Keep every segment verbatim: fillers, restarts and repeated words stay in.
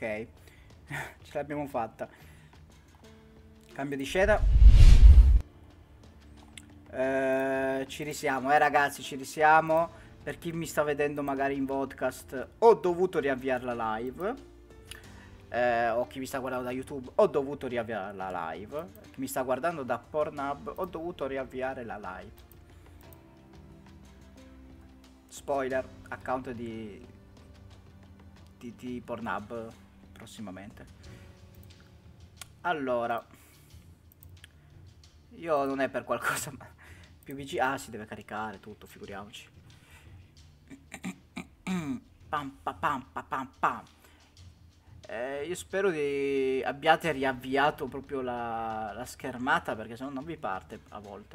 Ok. Ce l'abbiamo fatta. Cambio di scena. Eh, ci risiamo, eh ragazzi, ci risiamo. Per chi mi sta vedendo magari in podcast, ho dovuto riavviare la live. Eh, o chi mi sta guardando da YouTube, ho dovuto riavviare la live. Chi mi sta guardando da Pornhub, ho dovuto riavviare la live. Spoiler, account di, di, di Pornhub prossimamente. Allora, io non è per qualcosa, ma più vicino. Ah, si deve caricare tutto, figuriamoci. Pam pam pam pam pam pam. Eh, io spero di abbiate riavviato proprio la, la schermata, perché sennò non vi parte a volte.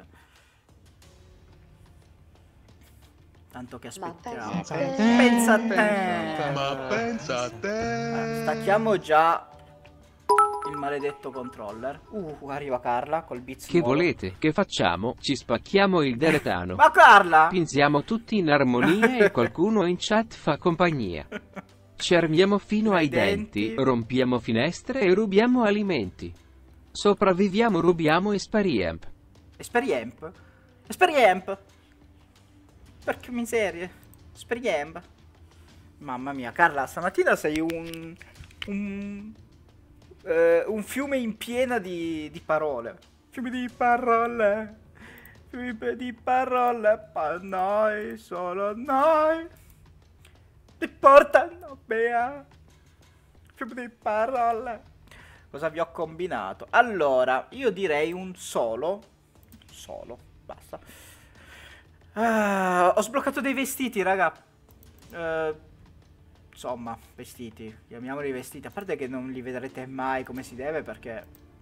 Tanto che Ma aspettiamo. pensa a Ma te. Pensa a pensa te. Ma pensa a Eh, te. stacchiamo già il maledetto controller. Uh, arriva Carla col beats Che nuovo. volete? Che facciamo? Ci spacchiamo il deretano. Ma Carla! Pinziamo tutti in armonia e qualcuno in chat fa compagnia. Ci armiamo fino ai Ai denti. denti, rompiamo finestre e rubiamo alimenti. Sopravviviamo, rubiamo e spariemp. Esperiemp? Esperiemp! Perché miserie. Esperiemp. Mamma mia, Carla, stamattina sei un... Un... eh, un fiume in piena di, di parole. Fiume di parole. Fiume di parole per noi, solo noi. Ti portano via. Fiume di parole. Cosa vi ho combinato? Allora, io direi un solo. Solo, basta. Ah, ho sbloccato dei vestiti, raga. Eh, insomma, vestiti. Chiamiamoli vestiti. A parte che non li vedrete mai come si deve, perché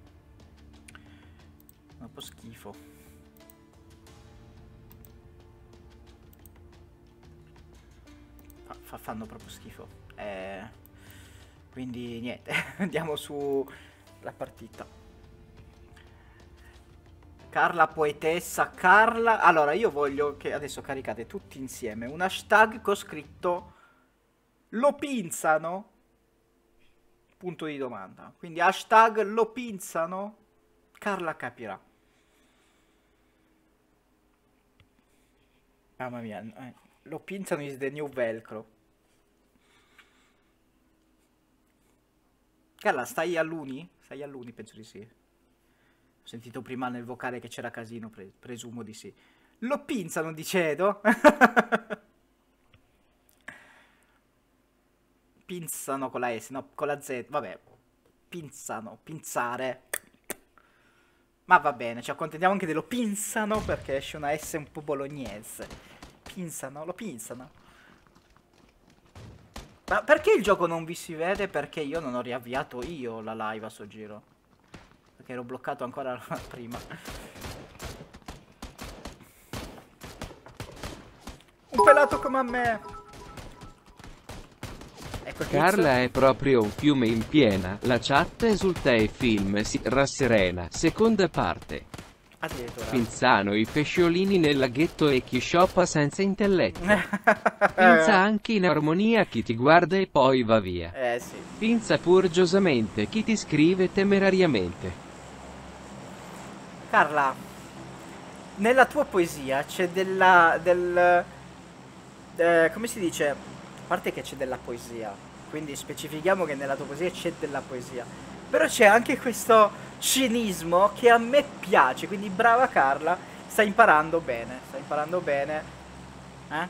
è un po' schifo. Fa- fa- fanno proprio schifo. Eh, quindi niente, andiamo su la partita. Carla poetessa, Carla. Allora, io voglio che adesso caricate tutti insieme un hashtag con scritto lo pinzano? Punto di domanda. Quindi hashtag lo pinzano? Carla capirà. Mamma mia, eh, lo pinzano is the new velcro. Carla, stai all'uni? Stai all'uni, penso di sì. Ho sentito prima nel vocale che c'era casino, pre presumo di sì. Lo pinzano, dice Edo. Pinzano con la S, no, con la Z, vabbè. Pinzano, pinzare. Ma va bene, ci accontentiamo anche dello pinzano, perché esce una S un po' bolognese. Pinzano, lo pinzano. Ma perché il gioco non vi si vede? Perché io non ho riavviato io la live a sto giro. Perché ero bloccato ancora prima. Un pelato come a me. Ecco il Carla è proprio un fiume in piena, la chat esulta e il film si rasserena. Seconda parte. addirittura. Pinzano i pesciolini nel laghetto e chi shoppa senza intelletto. Pinza anche in armonia chi ti guarda e poi va via. Eh sì. Pinza purgiosamente chi ti scrive temerariamente. Carla, nella tua poesia c'è della... del... eh, come si dice? A parte che c'è della poesia, quindi specifichiamo che nella tua poesia c'è della poesia. Però c'è anche questo cinismo che a me piace, quindi brava Carla, sta imparando bene, sta imparando bene. Eh?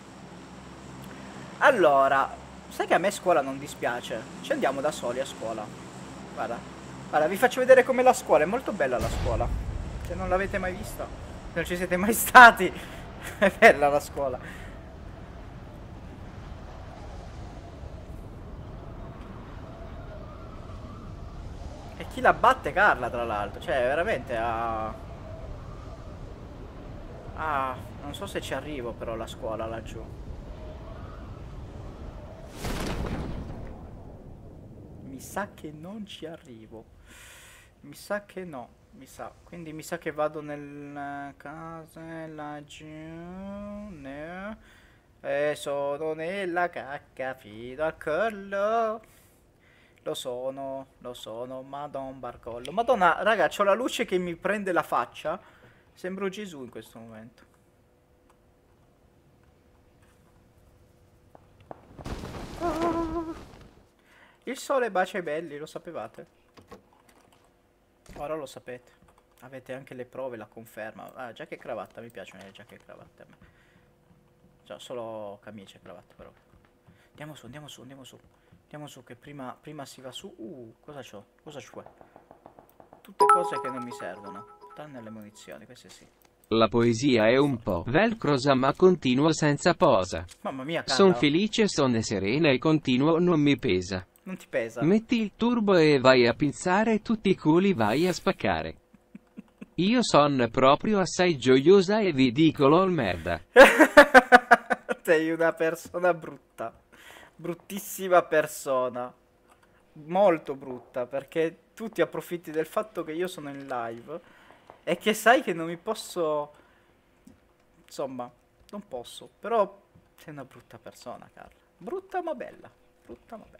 Allora, sai che a me scuola non dispiace? Ci andiamo da soli a scuola. Guarda, guarda, vi faccio vedere com'è la scuola, è molto bella la scuola. Se non l'avete mai vista, se non ci siete mai stati, è bella la scuola. E chi la batte Carla, tra l'altro, cioè veramente ha... Ah, non so se ci arrivo però la scuola laggiù. Mi sa che non ci arrivo. Mi sa che no, mi sa. Quindi mi sa che vado nel casa laggiù. Ne... E sono nella cacca fino al collo. Lo sono, lo sono, madonna barcollo. Madonna, raga, c'ho la luce che mi prende la faccia. Sembro Gesù in questo momento. Ah. Il sole bacia i belli, lo sapevate? Ora lo sapete. Avete anche le prove, la conferma. Ah, giacca e cravatta, mi piacciono le giacche e cravatte a me. Cioè, solo camicie e cravatte però. Andiamo su, andiamo su, andiamo su. Andiamo su che prima, prima si va su. Uh, cosa c'ho? Cosa c'ho? Tutte cose che non mi servono. Tranne le munizioni, queste sì. La poesia è un po' velcrosa ma continuo senza posa. Mamma mia, Carla. Son felice, son serena e continuo non mi pesa. Non ti pesa? Metti il turbo e vai a pinzare tutti i culi, vai a spaccare. Io son proprio assai gioiosa e vi dico lol merda. Sei una persona brutta. Bruttissima persona. Molto brutta, perché tu ti approfitti del fatto che io sono in live e che sai che non mi posso... Insomma, non posso. Però sei una brutta persona, Carla. Brutta ma bella. Brutta ma bella.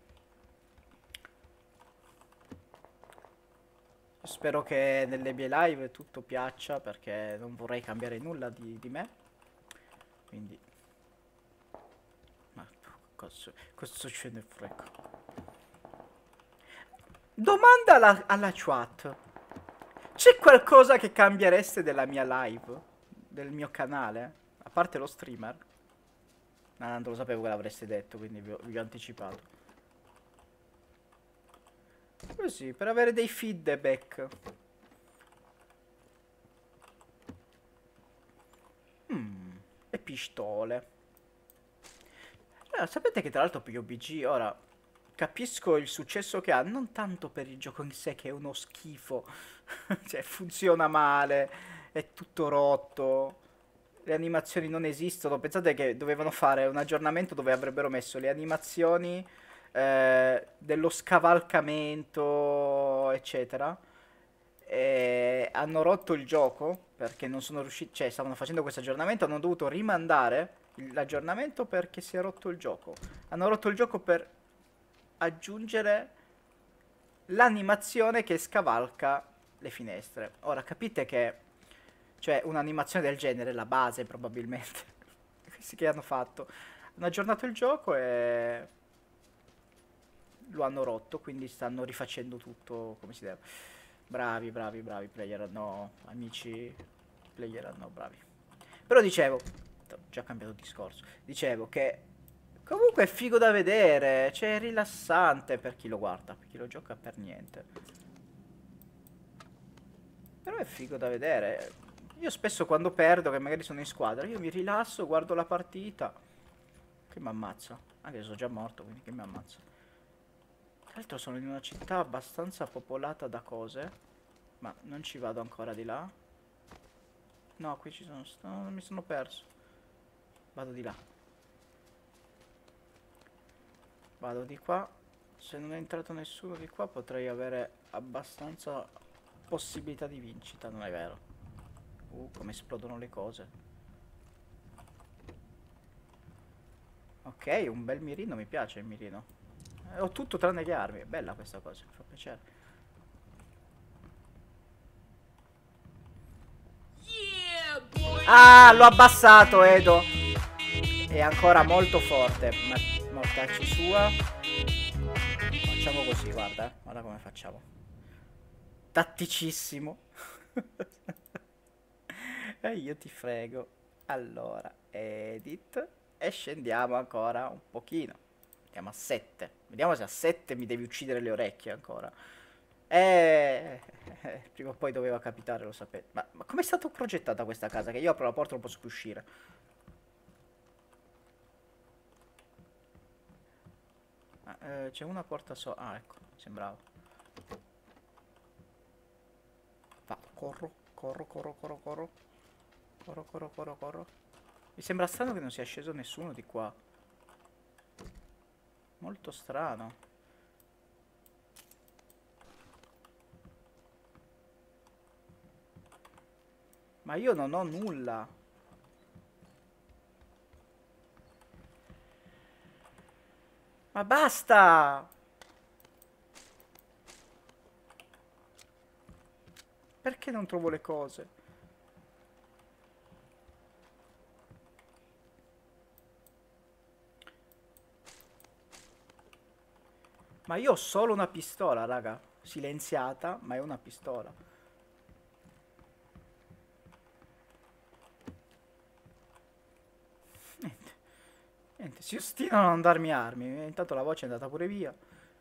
Spero che nelle mie live tutto piaccia, perché non vorrei cambiare nulla di, di me. Quindi... Ma cosa, cosa ce ne frega? Domanda alla, alla chat. C'è qualcosa che cambiereste della mia live? Del mio canale? A parte lo streamer? No, non lo sapevo che l'avreste detto, quindi vi ho, vi ho anticipato. Così, per avere dei feedback. Mm, e pistole. Eh, sapete che tra l'altro P U B G ora capisco il successo che ha, non tanto per il gioco in sé che è uno schifo, cioè funziona male, è tutto rotto, le animazioni non esistono. Pensate che dovevano fare un aggiornamento dove avrebbero messo le animazioni eh, dello scavalcamento, eccetera. E hanno rotto il gioco perché non sono riusciti, cioè stavano facendo questo aggiornamento, hanno dovuto rimandare il- l'aggiornamento perché si è rotto il gioco. Hanno rotto il gioco per aggiungere l'animazione che scavalca le finestre. Ora capite che, cioè, un'animazione del genere, la base probabilmente, questi che hanno fatto, hanno aggiornato il gioco e lo hanno rotto, quindi stanno rifacendo tutto come si deve. Bravi, bravi, bravi player, no, amici player, no, bravi. Però dicevo, ho già cambiato discorso, dicevo che comunque è figo da vedere, cioè è rilassante per chi lo guarda, per chi lo gioca per niente. Però è figo da vedere. Io spesso quando perdo, che magari sono in squadra, io mi rilasso, guardo la partita. Che mi ammazza. Anche se sono già morto, quindi che mi ammazza. Tra l'altro sono in una città abbastanza popolata da cose. Ma non ci vado ancora di là. No, qui ci sono... No, mi sono perso. Vado di là. Vado di qua. Se non è entrato nessuno di qua potrei avere abbastanza possibilità di vincita, non è vero? Uh, come esplodono le cose. Ok, un bel mirino, mi piace il mirino. Eh, ho tutto tranne che armi, è bella questa cosa, mi fa piacere. Ah, l'ho abbassato, Edo. È ancora molto forte. Ma mortacci sua. Facciamo così, guarda, eh. Guarda come facciamo. Tatticissimo. E io ti frego. Allora, edit. E scendiamo ancora un pochino. Andiamo a sette. Vediamo se a sette mi devi uccidere le orecchie ancora. Eh, eh, prima o poi doveva capitare, lo sapete. Ma, ma com'è stata progettata questa casa? Che io apro la porta e non posso più uscire. Ah, eh, c'è una porta so... Ah, ecco, sembrava. Vado, corro, corro, corro, corro, corro. Corro, corro, corro, corro. Mi sembra strano che non sia sceso nessuno di qua. Molto strano. Ma io non ho nulla. Ma basta! Perché non trovo le cose? Ma io ho solo una pistola, raga. Silenziata, ma è una pistola. Niente. Niente, si ostinano a non darmi armi. Intanto la voce è andata pure via.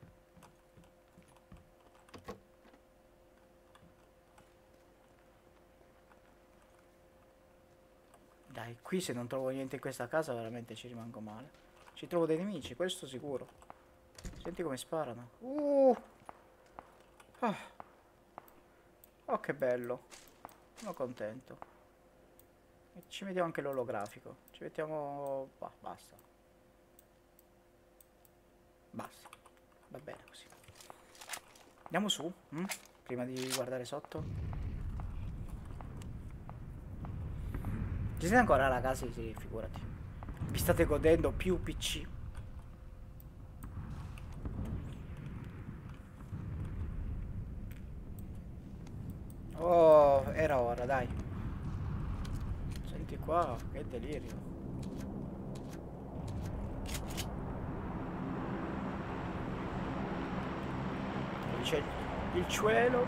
Dai, qui se non trovo niente in questa casa veramente ci rimango male. Ci trovo dei nemici, questo sicuro. Senti come sparano. Uh. Ah. Oh, che bello. Sono contento. E ci mettiamo anche l'olografico. Ci mettiamo... Bah, basta. Basta. Va bene così. Andiamo su, hm? Prima di guardare sotto. Ci siete ancora, ragazzi? Sì, figurati. Vi state godendo più P C. Oh, era ora, dai. Senti qua, che delirio. C'è il cielo.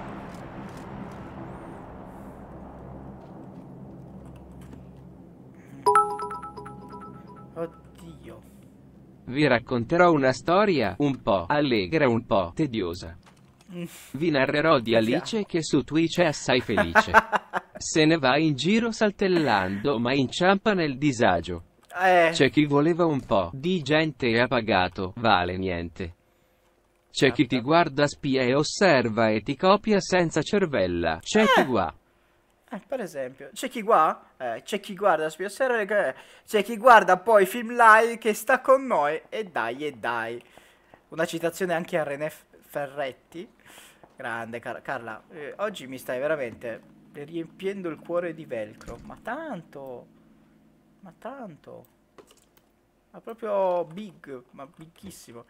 Oddio. Vi racconterò una storia un po' allegra, un po' tediosa. Vi narrerò di Alice che su Twitch è assai felice. Se ne va in giro saltellando ma inciampa nel disagio. Eh. C'è chi voleva un po' di gente e ha pagato, vale niente. C'è chi ti guarda, spia e osserva e ti copia senza cervella. C'è chi qua. Eh, per esempio, c'è chi qua, eh, c'è chi guarda spia osserva, che- c'è chi guarda poi film live che sta con noi e dai e dai. Una citazione anche a René F- Ferretti. Grande Car- Carla, eh, oggi mi stai veramente riempiendo il cuore di velcro. Ma tanto, ma tanto. Ma proprio big, ma bighissimo.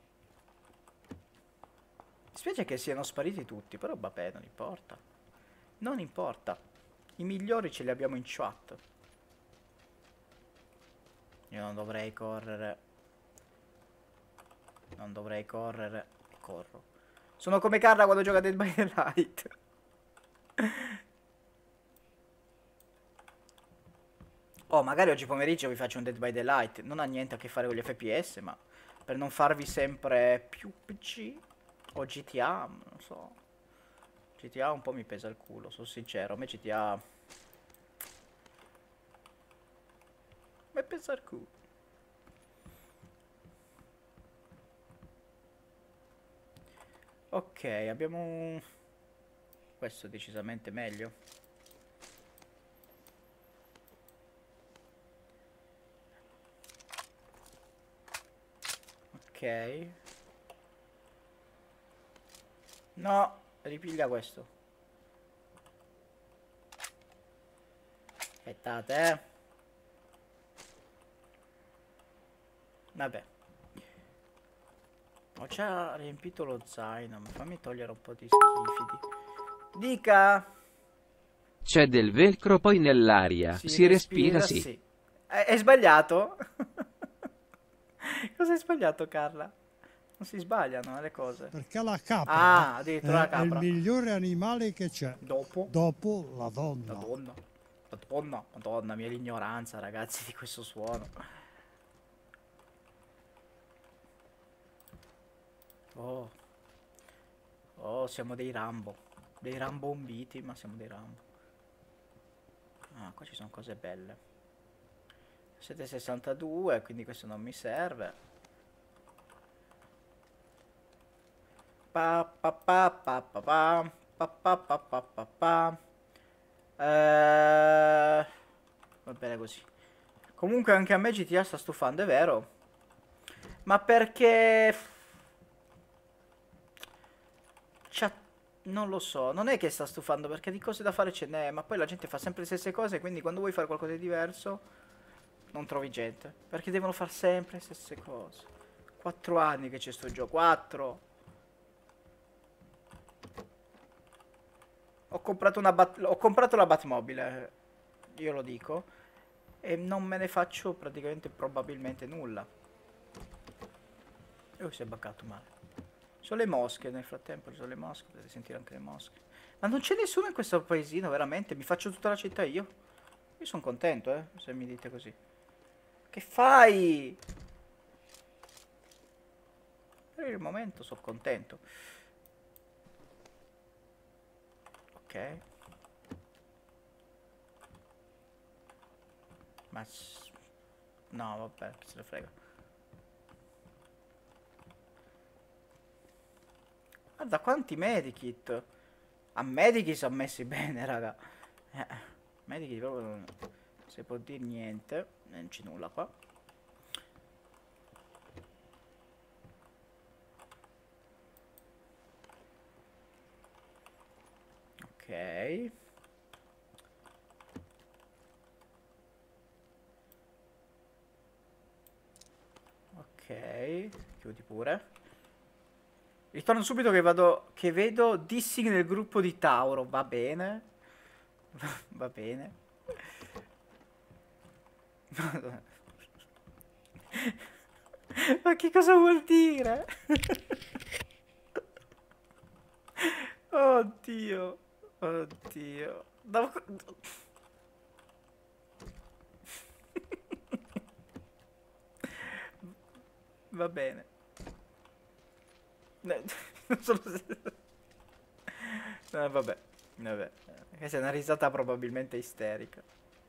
Mi spiace che siano spariti tutti, però vabbè, non importa. Non importa. I migliori ce li abbiamo in chat. Io non dovrei correre. Non dovrei correre. Corro. Sono come Carla quando gioca a Dead by Daylight. Oh, magari oggi pomeriggio vi faccio un Dead by Daylight. Non ha niente a che fare con gli F P S, ma per non farvi sempre più P C o G T A, non so. G T A un po' mi pesa il culo, sono sincero. A me G T A mi pesa il culo. Ok, abbiamo un... Questo decisamente meglio. Ok. No, ripiglia questo. Aspettate, eh. Vabbè. Ho già riempito lo zaino, ma fammi togliere un po' di schifidi. Dica! C'è del velcro poi nell'aria. Si, Si respira, respira, sì. sì. È, è sbagliato? Cosa hai sbagliato, Carla? Non si sbagliano eh, le cose. Perché la capra Ah, è, addirittura la è il capra. migliore animale che c'è. Dopo? Dopo la donna. Madonna. Madonna, madonna mia, l'ignoranza, ragazzi, di questo suono. Oh. Oh, siamo dei Rambo. Dei rambombiti, ma siamo dei Rambo. Ah, qua ci sono cose belle. settecentosessantadue, quindi questo non mi serve. Pa pa pa pa pa pa pa pa pa pa pa pa. Eh, va bene così. Comunque anche a me G T A sta stufando, è vero. Ma perché... C'ha... Non lo so, non è che sta stufando perché di cose da fare ce n'è, ma poi la gente fa sempre le stesse cose, quindi quando vuoi fare qualcosa di diverso non trovi gente, perché devono fare sempre le stesse cose. Quattro anni che c'è sto gioco, quattro. Ho comprato una bat ho comprato la Batmobile, io lo dico, e non me ne faccio praticamente probabilmente nulla. Oh, si è buggato male. Sono le mosche, nel frattempo ci sono le mosche, potete sentire anche le mosche. Ma non c'è nessuno in questo paesino, veramente? Mi faccio tutta la città io? Io sono contento, eh, se mi dite così. Che fai? Per il momento sono contento. Ok. Ma... no, vabbè, chi se ne frega. Guarda quanti medikit. A medikit sono messi bene, raga. Eh, medikit proprio non si può dire niente. Non c'è nulla qua. Ok. Ok. Chiudi pure. Ritorno subito che vado. Che vedo dissing nel gruppo di Tauro. Va bene. Va bene. Ma che cosa vuol dire? Oddio. Oddio. No. Va bene. No, non sono... no, vabbè. Vabbè. Questa è una risata probabilmente isterica.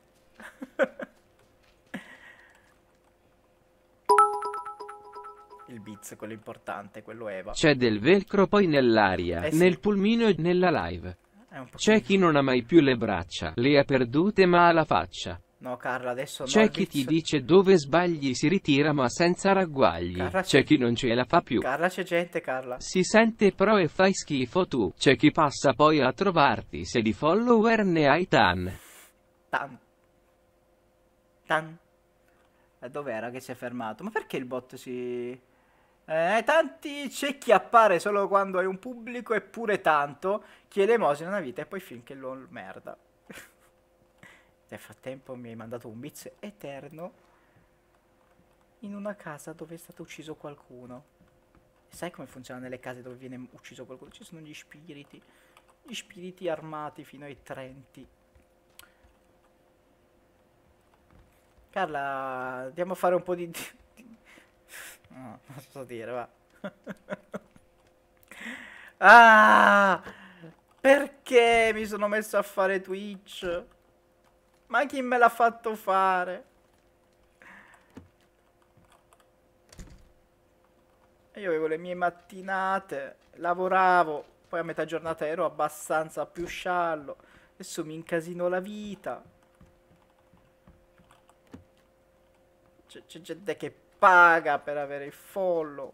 Il Beats, quello importante, quello Eva. C'è del velcro poi nell'aria, Eh sì. nel pulmino e nella live. È un C'è pochino... chi non ha mai più le braccia, le ha perdute ma ha la faccia. No, Carla, adesso no. C'è il chi ti Beats... dice dove sbagli si ritira ma senza ragguagli. Carla, C'è chi non ce la fa più. Carla, c'è gente, Carla. Si sente pro e fai schifo tu. C'è chi passa poi a trovarti se di follower ne hai tan. Tan. Tan. E dov'era che si è fermato? Ma perché il bot si... Eh, tanti c'è chi appare solo quando hai un pubblico eppure tanto chi elemosina una vita e poi finché lo merda. Nel frattempo mi hai mandato un beats eterno in una casa dove è stato ucciso qualcuno. E sai come funziona nelle case dove viene ucciso qualcuno? Ci sono gli spiriti, gli spiriti armati fino ai trenti. Carla, andiamo a fare un po' di... no, non so dire, va. Ah! Perché mi sono messo a fare Twitch? Ma chi me l'ha fatto fare? Io avevo le mie mattinate, lavoravo, poi a metà giornata ero abbastanza più sciallo. Adesso mi incasino la vita. C'è gente che paga per avere il follow.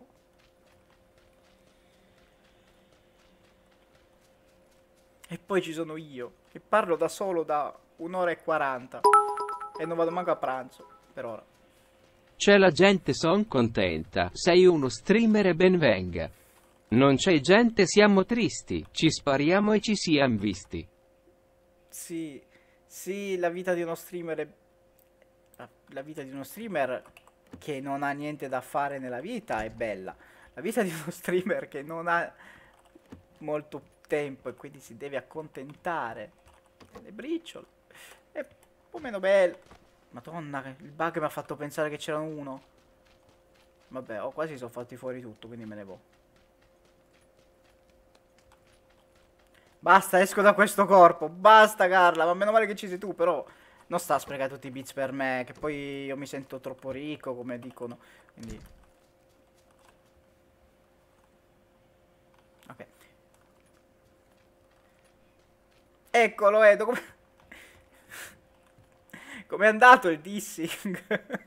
E poi ci sono io, che parlo da solo da un'ora e quaranta. E non vado manco a pranzo, per ora. C'è la gente son contenta, sei uno streamer e ben venga. Non c'è gente siamo tristi, ci spariamo e ci siam visti. Sì, sì, la vita di uno streamer è... La, la vita di uno streamer che non ha niente da fare nella vita è bella. La vita di uno streamer che non ha molto tempo e quindi si deve accontentare delle briciole è un po' meno bello. Madonna, il bug mi ha fatto pensare che c'era uno. Vabbè, ho quasi sono fatti fuori tutto, quindi me ne vo'. Basta, esco da questo corpo. Basta, Carla, ma meno male che ci sei tu, però non sta a sprecare tutti i bits per me, che poi io mi sento troppo ricco, come dicono. Quindi... ok. Eccolo, Edo, come... Com'è andato il dissing?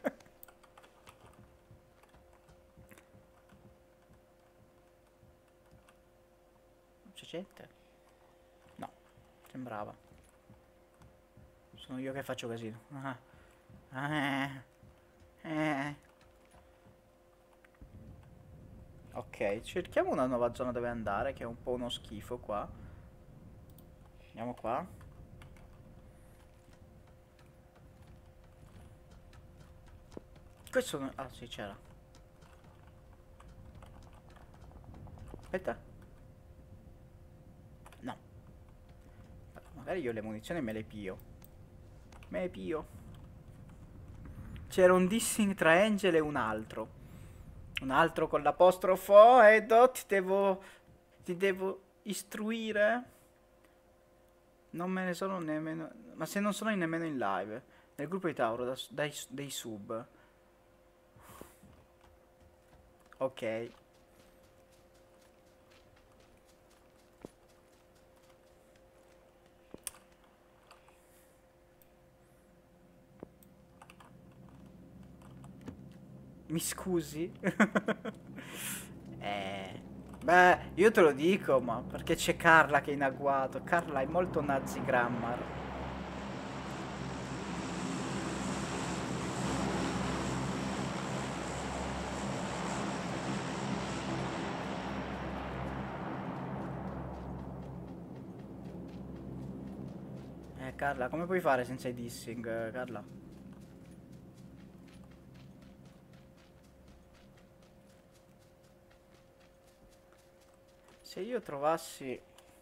C'è gente? No, sembrava. Sono io che faccio casino. Ah. Ah. Eh. Ok, cerchiamo una nuova zona dove andare, che è un po' uno schifo qua. Andiamo qua. Questo non... Ah, sì, c'era. Aspetta. No. Magari io le munizioni me le pio. Me le pio. C'era un dissing tra Angel e un altro. Un altro con l'apostrofo. E do, ti devo... Ti devo istruire. Non me ne sono nemmeno... Ma se non sono nemmeno in live. Nel gruppo di Tauro, da, dai, dei sub. Ok. Mi scusi? eh... Beh, io te lo dico, ma perché c'è Carla che è in agguato. Carla è molto nazi grammar. Eh, Carla, come puoi fare senza i dissing, Carla? Se io trovassi...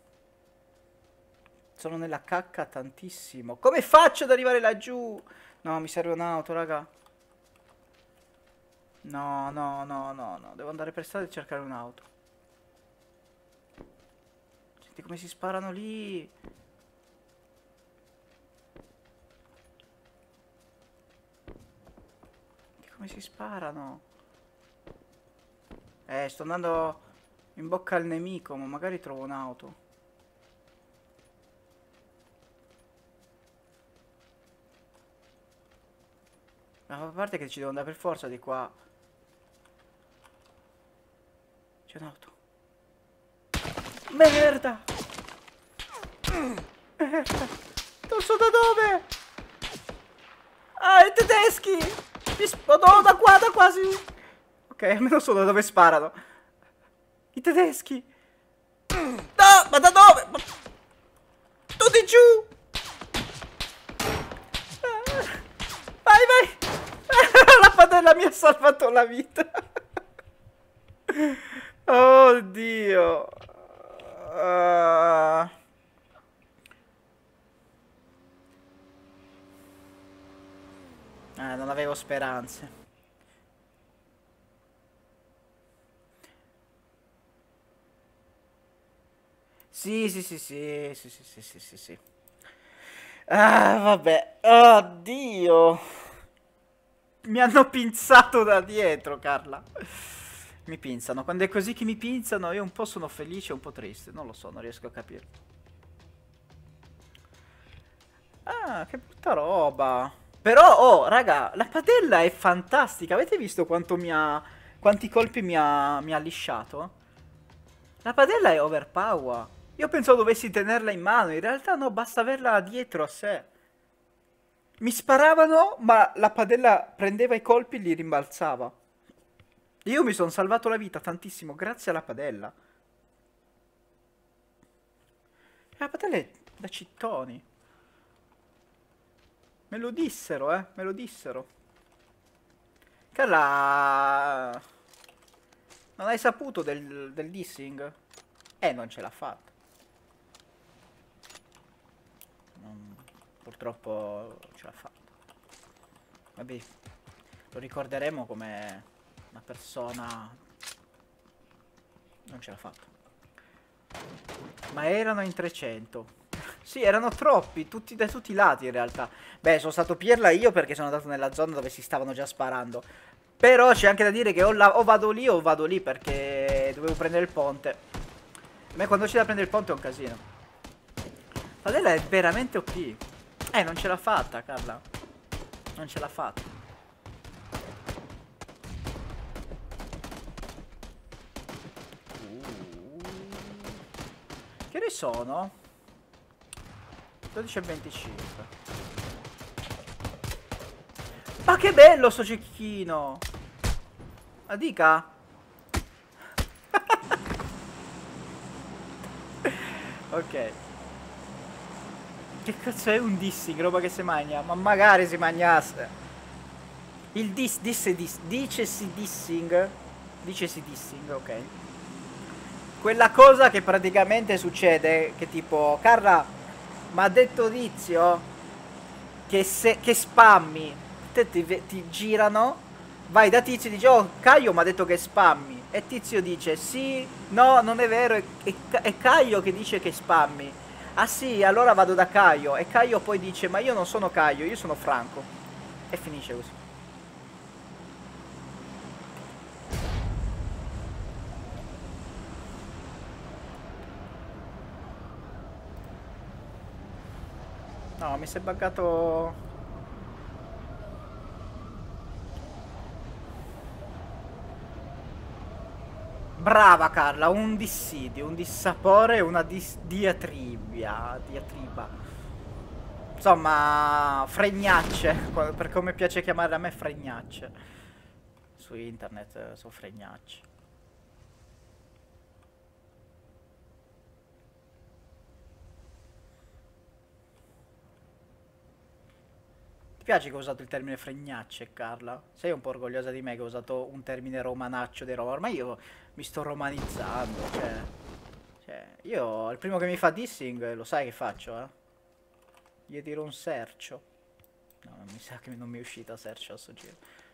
Sono nella cacca tantissimo. Come faccio ad arrivare laggiù? No, mi serve un'auto, raga. No, no, no, no, no. Devo andare per strada e cercare un'auto. Senti come si sparano lì. Senti come si sparano. Eh, sto andando... in bocca al nemico, ma magari trovo un'auto. Ma a parte che ci devo andare per forza di qua. C'è un'auto. Merda! Merda! Non so da dove! Ah, i tedeschi! Mi sp- no, da qua, da quasi! Ok, almeno so da dove sparano. I tedeschi! No, ma da dove? Ma... tutti giù! Vai, vai! La padella mi ha salvato la vita! Oddio! Uh... Eh, non avevo speranze. Sì, sì, sì, sì, sì, sì, sì, sì, sì, sì. Ah, vabbè. Oddio. Mi hanno pinzato da dietro, Carla. Mi pinzano. Quando è così che mi pinzano, io un po' sono felice e un po' triste. Non lo so, non riesco a capire. Ah, che brutta roba. Però, oh, raga, la padella è fantastica. Avete visto quanto mi ha... quanti colpi mi ha, mi ha lisciato? La padella è overpower. Io pensavo dovessi tenerla in mano, in realtà no, basta averla dietro a sé. Mi sparavano, ma la padella prendeva i colpi e li rimbalzava. Io mi sono salvato la vita tantissimo grazie alla padella. La padella è da cittoni. Me lo dissero, eh, me lo dissero. Carla... non hai saputo del, del dissing? Eh, non ce l'ha fatta. Non... purtroppo ce l'ha fatta. Vabbè, lo ricorderemo come una persona... non ce l'ha fatta. Ma erano in trecento. Sì, erano troppi, tutti da tutti i lati in realtà. Beh, sono stato pirla io perché sono andato nella zona dove si stavano già sparando. Però c'è anche da dire che o, la, o vado lì o vado lì perché dovevo prendere il ponte. A me quando c'è da prendere il ponte è un casino. Padella è veramente O P. Eh, non ce l'ha fatta, Carla. Non ce l'ha fatta. Uh. Che ore sono? dodici e venticinque. Ma che bello sto cecchino! Ma dica? Ok. Che cazzo è un dissing? Roba che si mangia? Ma magari si mangiasse. Il dis, disse dis, dicesi dissing. Dicesi dissing, ok. Quella cosa che praticamente succede, che tipo, Carla, ma ha detto Tizio che, se, che spammi, te ti, ti girano, vai da Tizio e dici, oh, Caio mi ha detto che spammi, e Tizio dice, sì, no, non è vero, è, è, è Caio che dice che spammi. Ah sì, allora vado da Caio, e Caio poi dice, ma io non sono Caio, io sono Franco, e finisce così. No, mi si è buggato. Brava Carla, un dissidio, un dissapore e una dis diatribia, diatriba. Insomma, fregnacce, per come piace chiamare a me fregnacce. Su internet eh, sono fregnacce. Ti piace che ho usato il termine fregnacce, Carla? Sei un po' orgogliosa di me che ho usato un termine romanaccio di Roma, ormai io mi sto romanizzando, cioè... Cioè, io, il primo che mi fa dissing, lo sai che faccio, eh? Gli tiro un sercio. No, mi sa che non mi è uscita sercio a sto giro.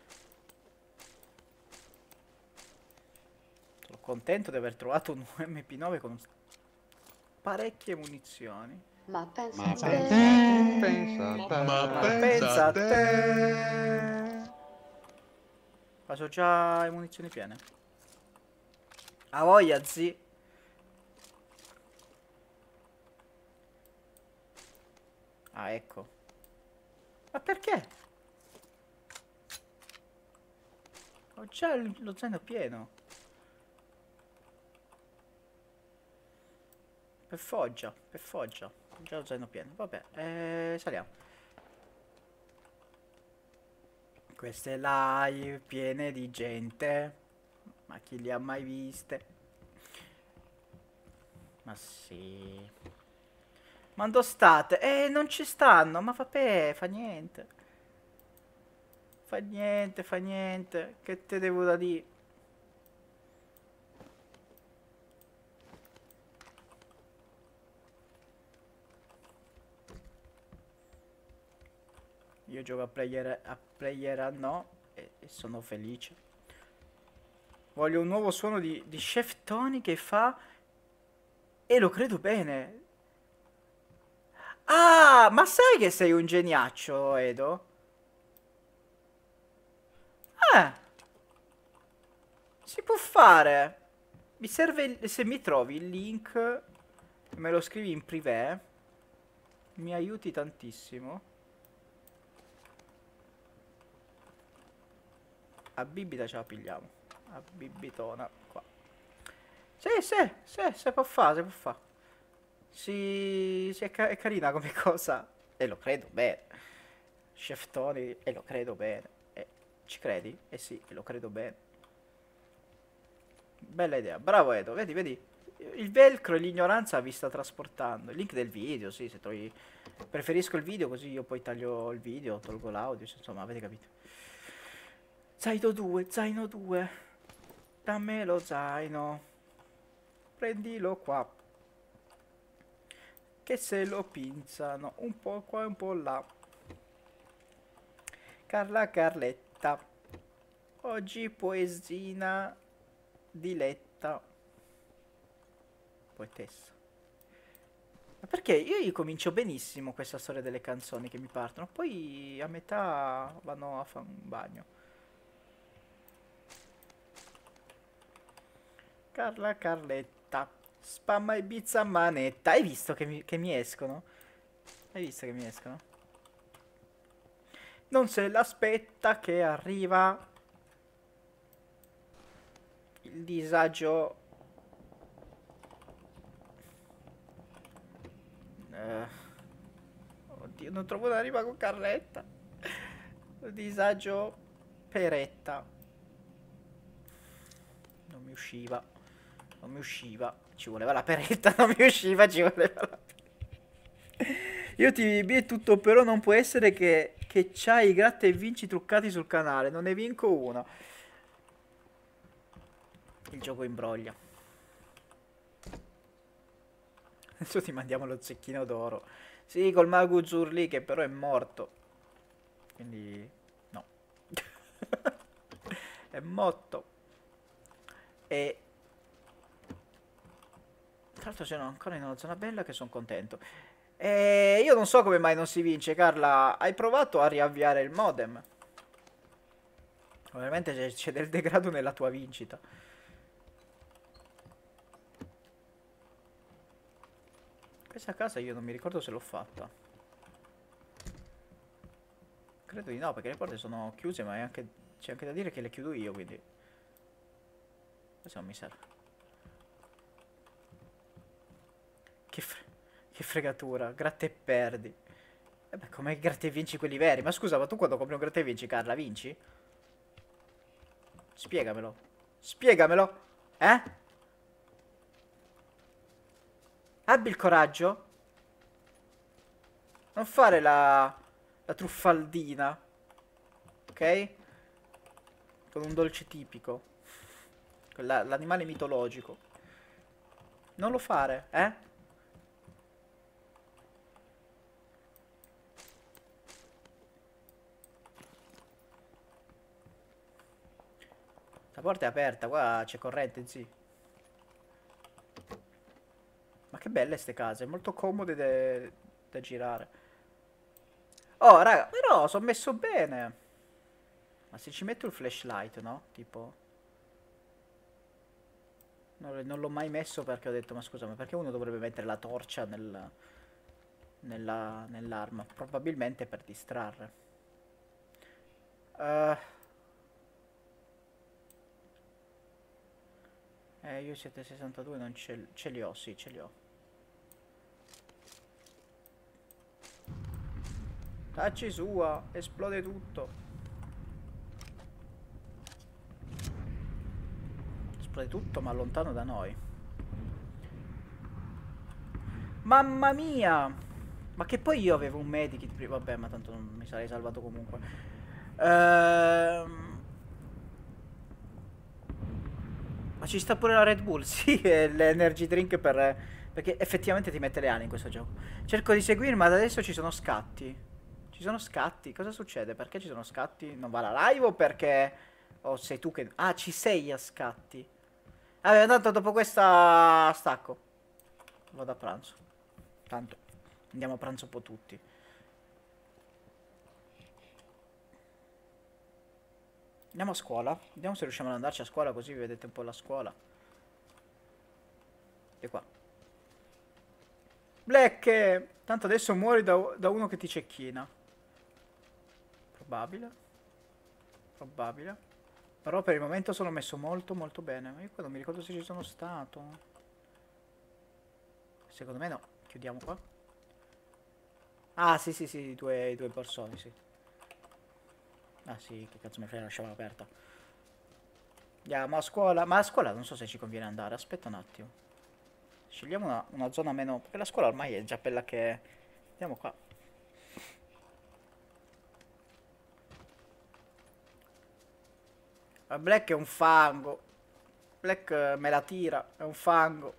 Sono contento di aver trovato un U M P nove con parecchie munizioni. Ma pensa Ma a te. pensa a te. Ma Ma pensa a te. Ma so già le munizioni piene. A voglia, zi. Ah, ecco. Ma perché? Ho già il- lo zaino pieno. Per foggia, per foggia. Ho già lo zaino pieno. Vabbè, eh, saliamo. Queste live piene di gente. Ma chi li ha mai viste? Ma sì. Ma dove state? Eh, non ci stanno. Ma vabbè, fa niente. Fa niente, fa niente. Che te devo da dire? Io gioco a player a player no e, e sono felice. Voglio un nuovo suono di, di Chef Tony che fa... E lo credo bene. Ah, ma sai che sei un geniaccio, Edo? Eh, si può fare. Mi serve il- se mi trovi il link, me lo scrivi in privé, mi aiuti tantissimo. A bibita ce la pigliamo. A bibitona qua. Sì, sì, sì, si può fare, si può fare. Si, si è, ca- è carina come cosa. E lo credo bene. Chef Tony, e lo credo bene. E ci credi? Eh sì, e lo credo bene. Bella idea. Bravo Edo, vedi, vedi. Il velcro e l'ignoranza vi sta trasportando. Il link del video, sì, se trovi... Preferisco il video così io poi taglio il video, tolgo l'audio, insomma, avete capito. Zaino due, zaino due. Dammi lo zaino. Prendilo qua. Che se lo pinzano un po' qua e un po' là. Carla Carletta. Oggi poesina diletta. Poetessa. Ma perché io comincio benissimo questa storia delle canzoni che mi partono, poi a metà vanno a fare un bagno. Carla Carletta. Spamma Ibiza manetta. Hai visto che mi, che mi escono? Hai visto che mi escono? Non se l'aspetta che arriva il disagio. Eh, oddio, non trovo una rima con Carletta. Il disagio peretta. Non mi usciva. Non mi usciva. Ci voleva la peretta, non mi usciva, ci voleva la peretta. Io ti vi e tutto, però non può essere che, che c'hai i gratta e vinci truccati sul canale. Non ne vinco uno. Il gioco imbroglia. Adesso ti mandiamo lo zecchino d'oro. Sì, col mago Zurli che però è morto. Quindi... no. È morto. E... tra l'altro sono ancora in una zona bella che sono contento. E io non so come mai non si vince, Carla. Hai provato a riavviare il modem? Ovviamente c'è del degrado nella tua vincita. Questa casa io non mi ricordo se l'ho fatta. Credo di no, perché le porte sono chiuse, ma c'è anche, anche da dire che le chiudo io, quindi... questo non mi serve. Che, fre che fregatura, gratta e perdi. E beh, come gratta e vinci quelli veri? Ma scusa, ma tu quando compri un gratta e vinci, Carla, vinci? Spiegamelo. Spiegamelo. Eh? Abbi il coraggio. Non fare la... la truffaldina. Ok? Con un dolce tipico. L'animale mitologico. Non lo fare, eh? La porta è aperta, qua c'è corrente, sì. Ma che belle ste case, molto comode da girare. Oh, raga, però sono messo bene. Ma se ci metto il flashlight, no? Tipo... non, non l'ho mai messo perché ho detto, ma scusa, ma perché uno dovrebbe mettere la torcia nel, nella, nell'arma? Probabilmente per distrarre. Uh, eh, io siete sessantadue non ce, ce li ho, sì, ce li ho. Tacci sua, esplode tutto. Esplode tutto, ma lontano da noi. Mamma mia! Ma che poi io avevo un medikit prima. Vabbè, ma tanto non mi sarei salvato comunque. Ehm... Ma ci sta pure la Red Bull? Sì, è l'energy drink per... perché effettivamente ti mette le ali in questo gioco. Cerco di seguirmi, ma adesso ci sono scatti. Ci sono scatti, cosa succede? Perché ci sono scatti? Non va la live o perché... o sei tu che... ah, ci sei a scatti. Vabbè, tanto dopo questa stacco. Vado a pranzo. Tanto andiamo a pranzo un po' tutti. Andiamo a scuola. Vediamo se riusciamo ad andarci a scuola, così vi vedete un po' la scuola. E qua. Black! Tanto adesso muori da, da uno che ti cecchina. Probabile. Probabile. Però per il momento sono messo molto molto bene. Ma io qua non mi ricordo se ci sono stato. Secondo me no. Chiudiamo qua. Ah sì sì sì, due, due persone, sì. Ah sì, che cazzo mi frega, lasciamola aperta. Andiamo a scuola. Ma a scuola non so se ci conviene andare. Aspetta un attimo. Scegliamo una, una zona meno... perché la scuola ormai è già bella che è. Andiamo qua. Black è un fango. Black me la tira, è un fango.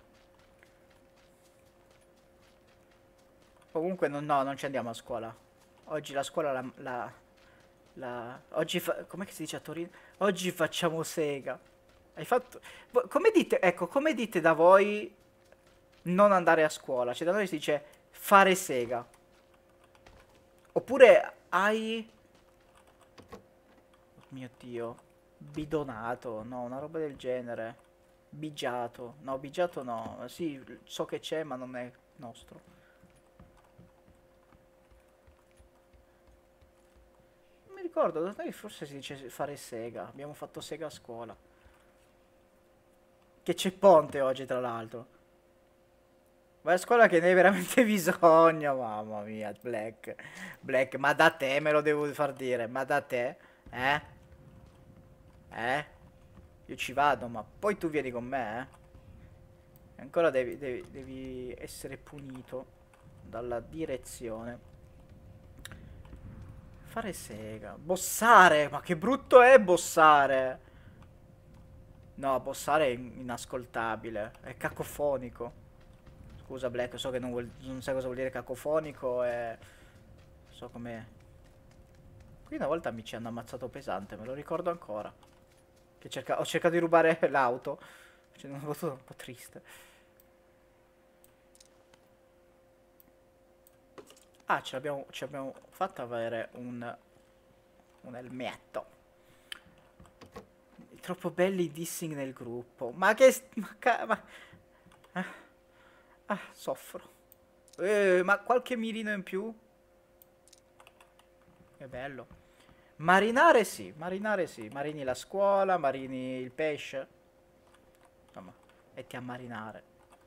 Comunque no, no, non ci andiamo a scuola. Oggi la scuola la... la, la oggi fa, com'è che si dice a Torino? Oggi facciamo sega. Hai fatto... come dite, ecco, come dite da voi non andare a scuola? Cioè da noi si dice fare sega. Oppure hai... oh mio Dio. Bidonato, no, una roba del genere. Bigiato, no, bigiato no. Sì, so che c'è, ma non è nostro. Non mi ricordo, da noi forse si dice fare sega. Abbiamo fatto sega a scuola. Che c'è ponte oggi, tra l'altro. Vai a scuola che ne hai veramente bisogno. Mamma mia, Black. Black, ma da te me lo devo far dire. Ma da te, eh? Eh? Io ci vado, ma poi tu vieni con me, eh? E ancora devi, devi, devi essere punito dalla direzione. Fare sega. Bossare! Ma che brutto è bossare! No, bossare è inascoltabile. È cacofonico. Scusa Black, so che non, vuol, non sai cosa vuol dire cacofonico e... So com'è. Qui una volta mi ci hanno ammazzato pesante, me lo ricordo ancora. Che cerca... Ho cercato di rubare l'auto. Cioè, non ho potuto, un po' triste. Ah, ci abbiamo, ci abbiamo fatto avere un... Un elmetto. Troppo belli i dissing nel gruppo. Ma che... Ma... ma ah, ah, soffro. Eh, ma qualche mirino in più? Che bello. Marinare sì, marinare sì. Marini la scuola, marini il pesce. Insomma, metti a marinare.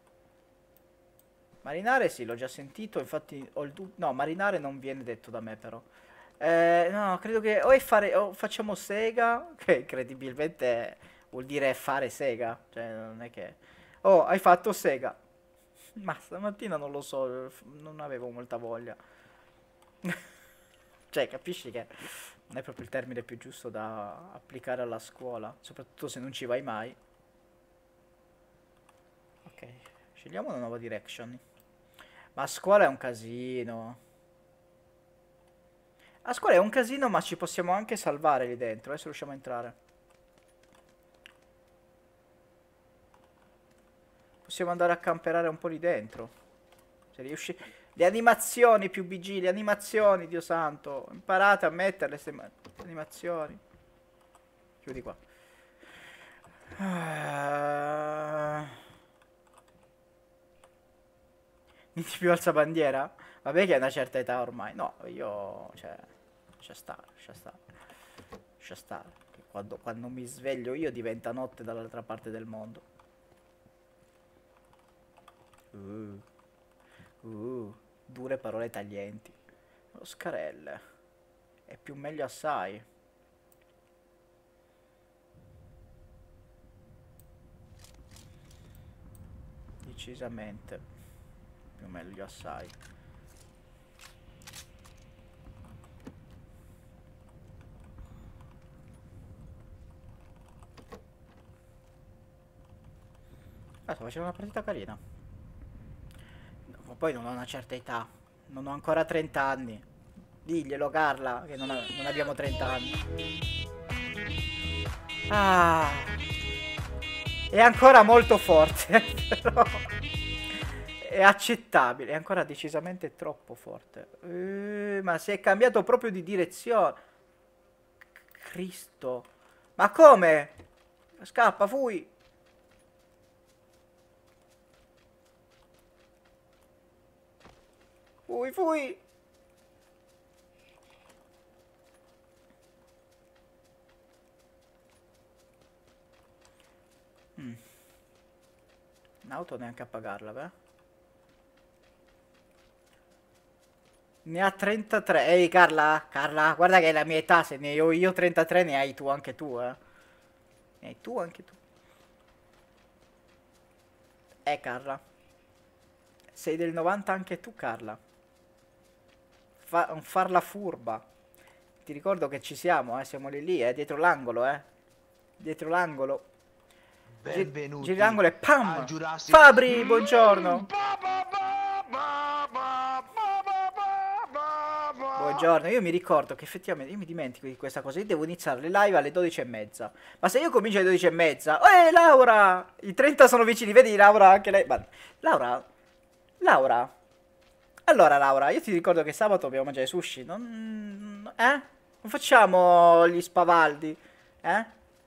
Marinare sì, l'ho già sentito, infatti ho il dubbio... No, marinare non viene detto da me però. Eh, no, credo che o, è fare, o facciamo sega, che incredibilmente vuol dire fare sega. Cioè, non è che... Oh, hai fatto sega. Ma stamattina non lo so, non avevo molta voglia. Cioè, capisci che non è proprio il termine più giusto da applicare alla scuola, soprattutto se non ci vai mai. Ok, scegliamo una nuova direction. Ma a scuola è un casino. A scuola è un casino, ma ci possiamo anche salvare lì dentro, eh, se riusciamo a entrare. Possiamo andare a camperare un po' lì dentro. Se riusci... Le animazioni più B G, le animazioni, Dio santo. Imparate a metterle queste animazioni. Chiudi qua. Uh... Niente più alza bandiera? Vabbè che è una certa età ormai. No, io... Cioè... Lascia stare, lascia stare. Lascia stare. Che quando, quando mi sveglio io diventa notte dall'altra parte del mondo. Uh. Uh. Dure parole taglienti. Lo scarelle. È più meglio assai. Decisamente. Più meglio assai. Ah, sto facendo una partita carina. Ma poi non ho una certa età. Non ho ancora trenta anni. Diglielo Carla, che non, non abbiamo trenta anni. Ah. È ancora molto forte, però è accettabile. È ancora decisamente troppo forte. Uh, ma si è cambiato proprio di direzione. Cristo. Ma come? Scappa, fui. Fui, fui. Mm. Un'auto neanche a pagarla, beh. Ne ha trentatré. Ehi, Carla, Carla, guarda che è la mia età. Se ne ho io trentatré, ne hai tu anche tu, eh. Ne hai tu anche tu. Eh, Carla. Sei del novanta anche tu, Carla. Fa farla furba. Ti ricordo che ci siamo, eh. Siamo lì lì, eh. Dietro l'angolo, eh. Dietro l'angolo. Benvenuti. Giri l'angolo e pam! al Jurassic... Fabri, buongiorno. Buongiorno, io mi ricordo che effettivamente io mi dimentico di questa cosa. Io devo iniziare le live alle dodici e mezza. Ma se io comincio alle dodici e mezza, eh Laura! I trenta sono vicini, vedi Laura anche lei. Ma, Laura? Laura? Allora Laura, io ti ricordo che sabato dobbiamo mangiare sushi. Non... Eh? Non facciamo gli spavaldi? Eh?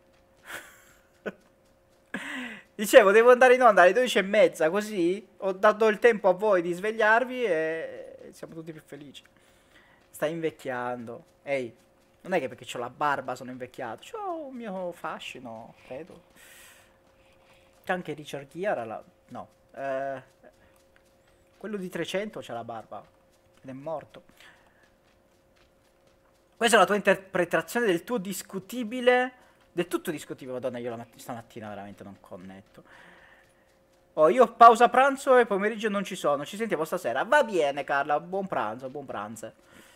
Dicevo, devo andare in onda alle dodici e mezza, così ho dato il tempo a voi di svegliarvi e siamo tutti più felici. Sta invecchiando. Ehi, non è che perché ho la barba sono invecchiato. C'ho un mio fascino, credo. C'è anche Richard Gere la... No. Eh, quello di trecento c'ha la barba. Ed è morto. Questa è la tua interpretazione del tuo discutibile... Del tutto discutibile. Madonna, io la stamattina veramente non connetto. Oh, io pausa pranzo e pomeriggio non ci sono. Ci sentiamo stasera. Va bene, Carla. Buon pranzo, buon pranzo.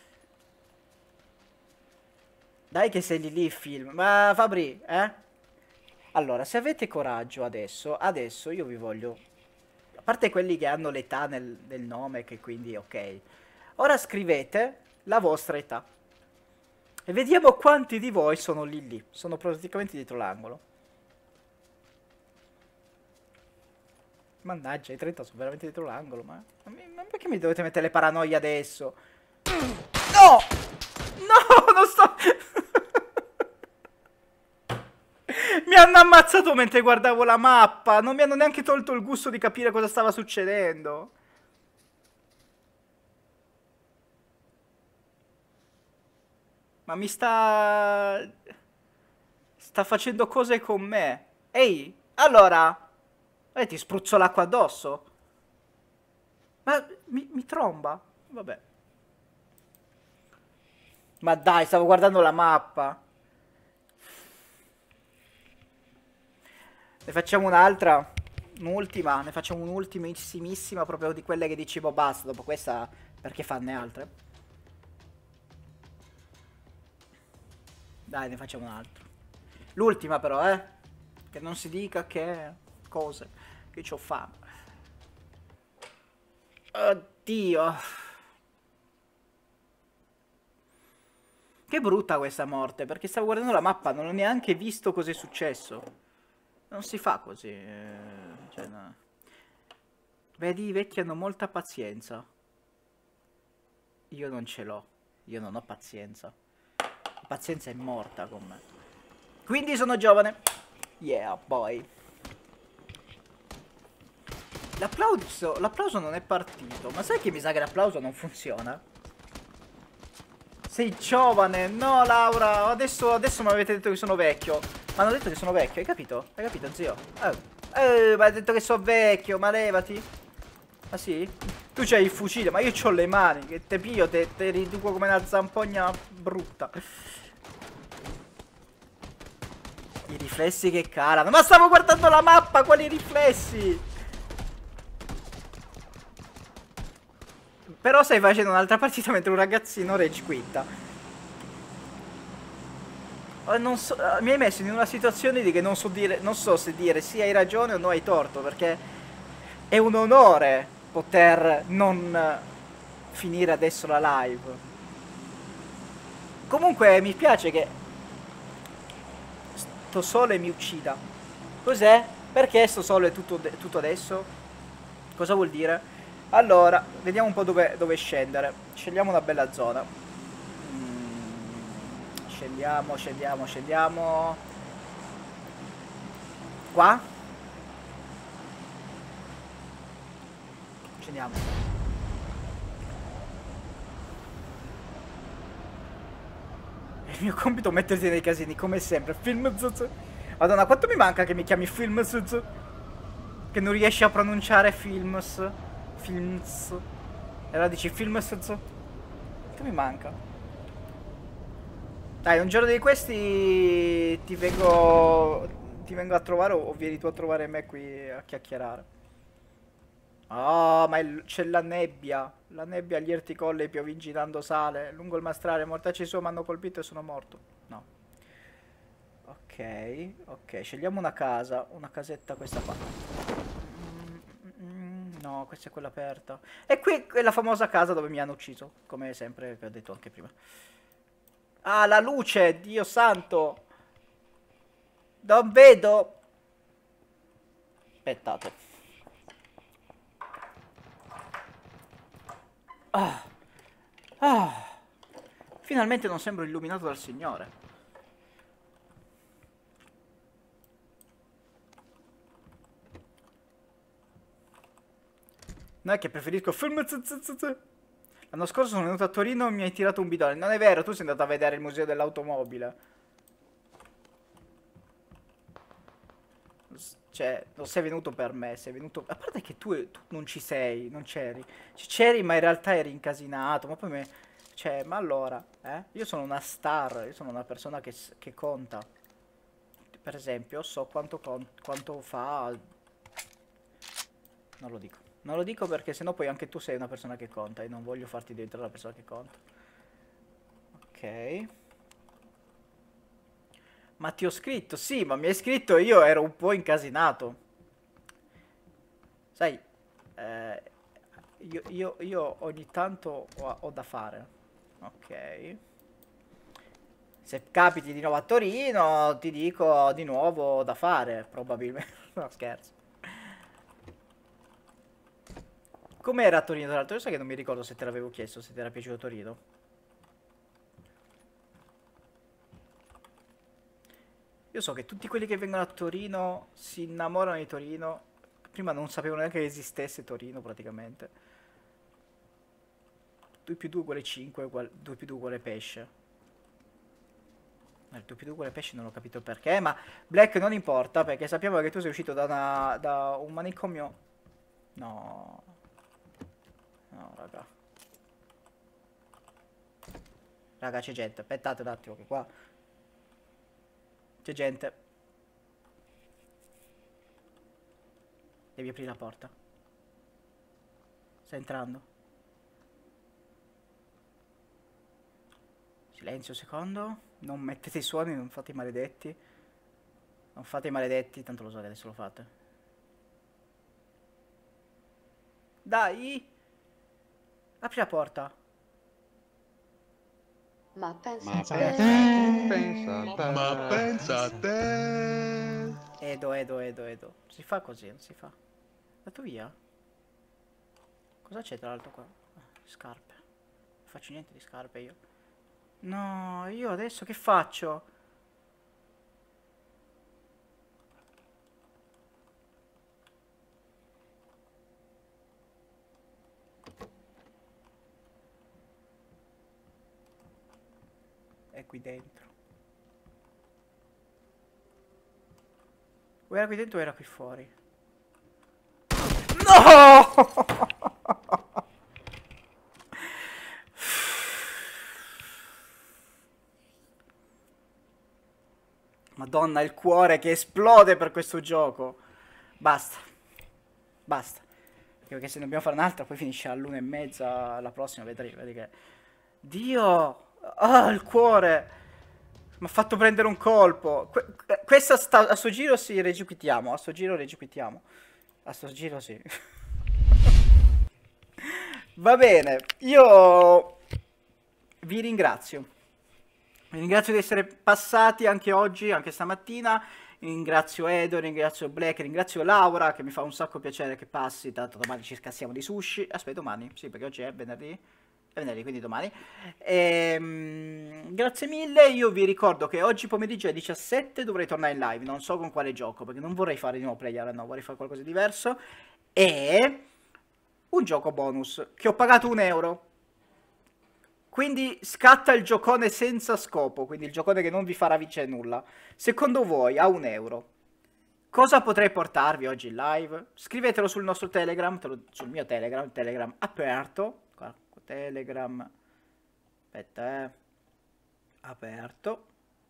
Dai che sei lì lì film. Ma Fabri, eh? Allora, se avete coraggio adesso, adesso io vi voglio... A parte quelli che hanno l'età nel, nel nome, che quindi ok. Ora scrivete la vostra età. E vediamo quanti di voi sono lì lì. Sono praticamente dietro l'angolo. Mannaggia, i trenta sono veramente dietro l'angolo, ma... Ma perché mi dovete mettere le paranoie adesso? No! No, non sto... Mi hanno ammazzato mentre guardavo la mappa. Non mi hanno neanche tolto il gusto di capire cosa stava succedendo. Ma mi sta... Sta facendo cose con me. Ehi, allora... Eh, ti spruzzo l'acqua addosso? Ma mi, mi tromba? Vabbè. Ma dai, stavo guardando la mappa. Ne facciamo un'altra. Un'ultima. Ne facciamo un'ultimissimissima proprio di quelle che dicevo basta. Dopo questa, perché farne altre? Dai, ne facciamo un'altra. L'ultima però, eh. Che non si dica che... cose. Che c'ho fame. Oddio. Che brutta questa morte, perché stavo guardando la mappa, non ho neanche visto cos'è successo. Non si fa così. eh, Cioè, no. Vedi, i vecchi hanno molta pazienza. Io non ce l'ho. Io non ho pazienza. La pazienza è morta con me. Quindi sono giovane. Yeah, boy. L'applauso, l'applauso non è partito. Ma sai che mi sa che l'applauso non funziona? Sei giovane. No, Laura. Adesso, adesso mi avete detto che sono vecchio. Mi hanno detto che sono vecchio, hai capito? Hai capito, zio? Eh, eh, mi hai detto che sono vecchio, ma levati. Ah sì? Tu c'hai il fucile, ma io c'ho le mani. Che te piglio, te, te riduco come una zampogna brutta. I riflessi che calano. Ma stavo guardando la mappa, quali riflessi? Però stai facendo un'altra partita mentre un ragazzino rage quitta. Non so, mi hai messo in una situazione di che non so dire, non so se dire sì hai ragione o no hai torto, perché è un onore poter non finire adesso la live. Comunque mi piace che sto sole mi uccida. Cos'è? Perché sto sole tutto, tutto adesso? Cosa vuol dire? Allora, vediamo un po' dove, dove scendere. Scegliamo una bella zona. Scendiamo, scendiamo, scendiamo. Qua? Scendiamo. È il mio compito metterti nei casini, come sempre. Film zuz. Madonna, quanto mi manca che mi chiami Film zuz? Che non riesci a pronunciare films. Films. E allora dici Film zuz? Che mi manca? Dai, un giorno di questi ti vengo ti vengo a trovare o vieni tu a trovare me qui a chiacchierare. Oh, ma c'è la nebbia. La nebbia agli erticolli piovigginando sale. Lungo il mastrale, mortacci su mi hanno colpito e sono morto. No. Ok, ok, scegliamo una casa. Una casetta questa qua. Mm, no, questa è quella aperta. E qui è la famosa casa dove mi hanno ucciso. Come sempre, vi ho detto anche prima. Ah, la luce, Dio santo. Non vedo. Aspettate. Ah. Ah. Finalmente non sembro illuminato dal Signore. Non è che preferisco film. L'anno scorso sono venuto a Torino e mi hai tirato un bidone. Non è vero, tu sei andato a vedere il museo dell'automobile. Cioè, non sei venuto per me, sei venuto... A parte che tu, tu non ci sei, non c'eri. C'eri, ma in realtà eri incasinato. Ma poi me... Cioè, ma allora, eh? Io sono una star, io sono una persona che, che conta. Per esempio, so quanto, quanto fa non lo dico. Non lo dico perché sennò poi anche tu sei una persona che conta e non voglio farti diventare una persona che conta. Ok. Ma ti ho scritto, sì, ma mi hai scritto, io ero un po' incasinato. Sai, eh, io, io, io ogni tanto ho, ho da fare. Ok. Se capiti di nuovo a Torino, ti dico di nuovo da fare, probabilmente. No, scherzo. Com'era a Torino, tra l'altro? Io sai che non mi ricordo se te l'avevo chiesto, se ti era piaciuto Torino. Io so che tutti quelli che vengono a Torino si innamorano di Torino. Prima non sapevano neanche che esistesse Torino, praticamente. due più due uguale cinque, uguale, due più due uguale pesce. Il due più due uguale pesce non ho capito perché, ma Black non importa, perché sappiamo che tu sei uscito da, una, da un manicomio. No. No, raga. Raga, c'è gente. Aspettate un attimo che qua c'è gente. Devi aprire la porta. Sta entrando. Silenzio un secondo. Non mettete i suoni, non fate i maledetti. Non fate i maledetti, tanto lo so che adesso lo fate. Dai! Apri la porta. Ma pensa Ma a te. pensa a te. Ma pensa a te. Edo, Edo, Edo, Edo. Si fa così, non si fa. Andato via? Cosa c'è tra l'altro qua? Ah, scarpe. Non faccio niente di scarpe io. No, io adesso che faccio? È qui dentro. O era qui dentro o era qui fuori? No! Madonna, il cuore che esplode per questo gioco. Basta. Basta. Perché se ne dobbiamo fare un'altra, poi finisce all'una e mezza la prossima, vedrai, vedi che... Dio! Ah, il cuore! Mi ha fatto prendere un colpo. Que questa sta... A sto giro si regiquitiamo. A sto giro regiquitiamo. A sto giro sì. Va bene. Io vi ringrazio. Vi ringrazio di essere passati anche oggi, anche stamattina. Ringrazio Edo, ringrazio Black, ringrazio Laura, che mi fa un sacco piacere che passi. Tanto domani ci scassiamo di sushi. Aspetta, domani? Sì, perché oggi è venerdì. È venerdì, quindi domani. Ehm, grazie mille. Io vi ricordo che oggi pomeriggio alle diciassette dovrei tornare in live. Non so con quale gioco, perché non vorrei fare di nuovo Player, no, vorrei fare qualcosa di diverso. E un gioco bonus, che ho pagato un euro. Quindi scatta il giocone senza scopo, quindi il giocone che non vi farà vincere nulla. Secondo voi, a un euro, cosa potrei portarvi oggi in live? Scrivetelo sul nostro Telegram, sul mio Telegram, Telegram aperto. Qua, Telegram, aspetta eh, aperto.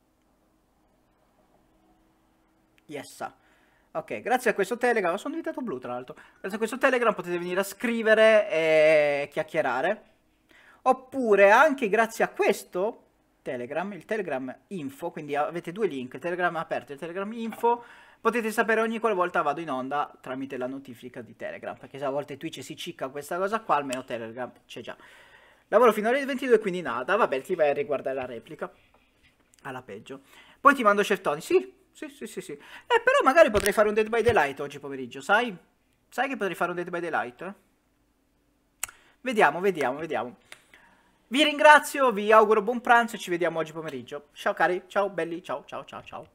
Yes. Ok, grazie a questo Telegram, sono diventato blu tra l'altro. Grazie a questo Telegram potete venire a scrivere e chiacchierare. Oppure anche grazie a questo Telegram, il Telegram Info, quindi avete due link, il Telegram aperto e il Telegram Info, potete sapere ogni qualvolta vado in onda tramite la notifica di Telegram, perché se a volte Twitch si cicca questa cosa qua, almeno Telegram c'è già. Lavoro fino alle ventidue, quindi nada, vabbè, ti vai a riguardare la replica, alla peggio. Poi ti mando Chef Tony, sì, sì, sì, sì, sì. Eh, però magari potrei fare un Dead by Daylight oggi pomeriggio, sai? Sai che potrei fare un Dead by Daylight? Eh? Vediamo, vediamo, vediamo. Vi ringrazio, vi auguro buon pranzo e ci vediamo oggi pomeriggio. Ciao cari, ciao belli, ciao ciao ciao ciao.